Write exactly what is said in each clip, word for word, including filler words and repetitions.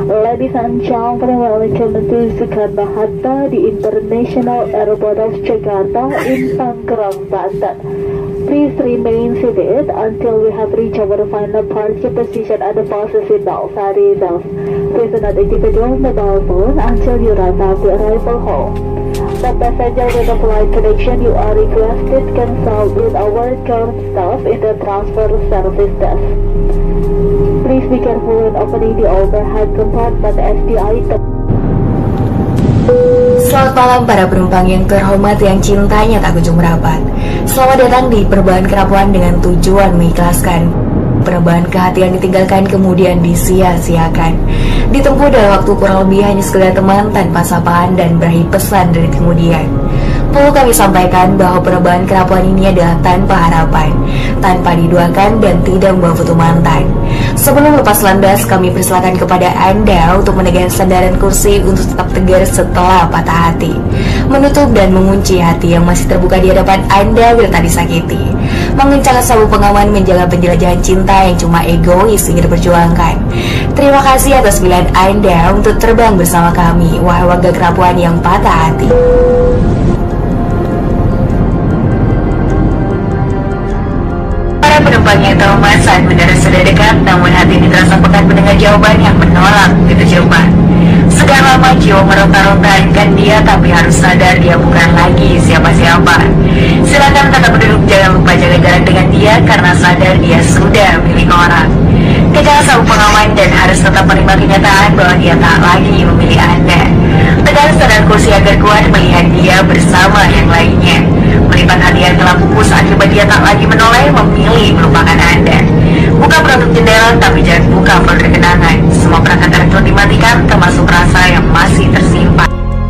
Ladies and gentlemen, welcome to Soekarno-Hatta, the International Airport of Jakarta in Tangerang, Banten. Please remain seated until we have reached our final departure position at the fasten seatbelt sign off. Please do not activate your mobile phone until you arrive at the arrival hall. The passenger with a flight connection, you are requested to consult with our current staff in the transfer service desk. Please be careful when opening the overhead compartment as the item. Selamat malam para penumpang yang terhormat yang cintanya tak kunjung merapat. Selamat datang di Penerbangan Kerapuan dengan tujuan mengikhlaskan. Penerbangan ke hati yang ditinggalkan kemudian disia-siakan. Ditempuh dalam waktu kurang lebih hanya sekedar teman tanpa sapaan dan berakhir pesan dari kemudian. Perlu kami sampaikan bahwa penerbangan kerapuan ini adalah tanpa harapan, tanpa diduakan dan tidak membawa foto mantan. Sebelum lepas landas, kami persilakan kepada Anda untuk menegang sandaran kursi untuk tetap tegar setelah patah hati, menutup dan mengunci hati yang masih terbuka di hadapan Anda bila tak disakiti, mengencangkan sabuk pengaman menjaga penjelajahan cinta yang cuma egois ingin diperjuangkan. Terima kasih atas pilihan Anda untuk terbang bersama kami, wahai warga kerapuan yang patah hati. Penumpang yang terhormat, saat mendarat sudah dekat, namun hati ini terasa pekat mendengar jawaban yang menolak keterjauhan. Sekian lama jiwa meronta-ronta akan dia, tapi harus sadar dia bukan lagi siapa-siapa. Silakan tetap duduk, jangan lupa jaga jarak dengan dia karena sadar dia sudah milik orang. Kejar sabuk pengaman dan harus tetap menerima kenyataan bahwa dia tak lagi memilih Anda. Tegar sadar kursi agar kuat melihat dia bersama yang lainnya. Melipat hati yang telah pupus akibat dia tak lagi menoleh memilih melupakan Anda. Buka penutup jendela tapi jangan buka folder kenangan. Semua perangkat elektronik dimatikan termasuk rasa yang masih tersimpan.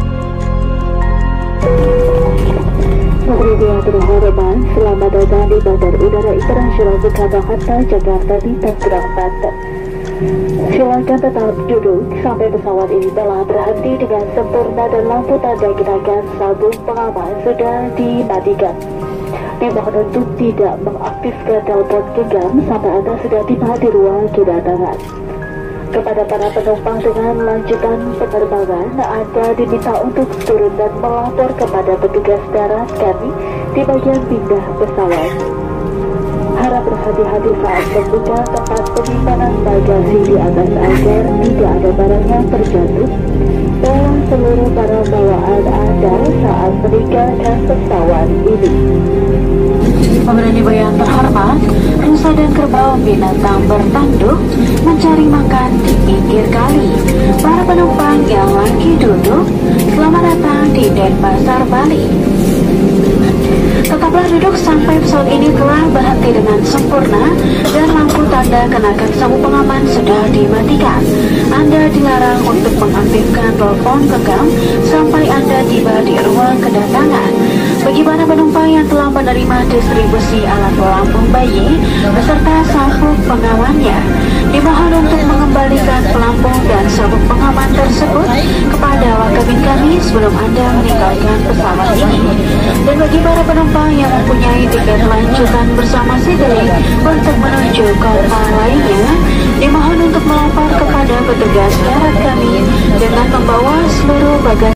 Penerbangan terhormat, selamat datang di Bandar Udara Internasional Soekarno-Hatta, Jakarta di Tangerang, Banten. Silakan tetap duduk sampai pesawat ini telah berhenti dengan sempurna dan lampu tanda genakan sabuk pengaman sudah dimatikan. Dimohon untuk tidak mengaktifkan telepon genggam sampai Anda sudah tiba di ruang kedatangan. Kepada para penumpang dengan lanjutan penerbangan, Anda diminta untuk turun dan melapor kepada petugas darat kami di bagian pindah pesawat. Harap berhati-hati saat membuka tempat penyimpanan bagasi di atas agar tidak ada barang yang terjatuh dalam seluruh barang bawaan Anda saat meninggalkan pesawat ini. Pemerintah yang terhormat, rusa dan kerbau binatang bertanduk mencari makan di pinggir kali. Para penumpang yang lagi duduk, selamat datang di Denpasar, Bali. Tetaplah duduk sampai pesawat ini telah berhenti dengan sempurna dan lampu tanda kenakan sabuk pengaman sudah dimatikan. Anda dilarang untuk mengaktifkan telepon genggam sampai Anda tiba di ruang kedatangan. Bagi para penumpang yang telah menerima distribusi alat pelampung bayi beserta sabuk pengamannya, dimohon untuk mengembalikan pelampung dan sabuk pengaman tersebut kepada awak kabin kami sebelum Anda meninggalkan pesawat ini. Dan bagi para penumpang yang mempunyai tiket lanjutan bersama Citylink untuk menuju kota lainnya, dimohon untuk melapor kepada petugas darat kami dengan membawa seluruh bagasi